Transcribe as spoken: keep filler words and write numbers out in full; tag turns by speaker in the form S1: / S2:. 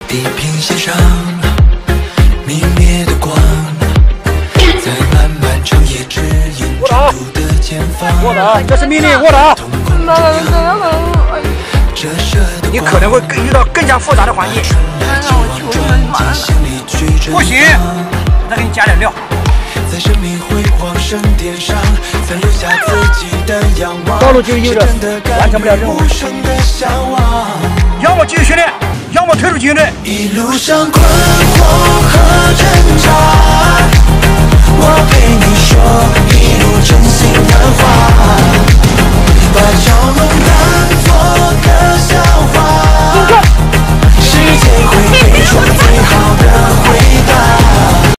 S1: 地平线上明灭的光，在漫漫长夜指引征途的前方。
S2: 我的，这是命令，我的。你可能会更遇到更加复杂的环境。不行，再给你加点料。
S1: 在生命辉煌圣殿上，曾留下自己的仰望。
S2: 道路就有着完成不了任务。要么继续训练，要么退出军队。
S1: 一路上困惑和挣扎，我陪你说。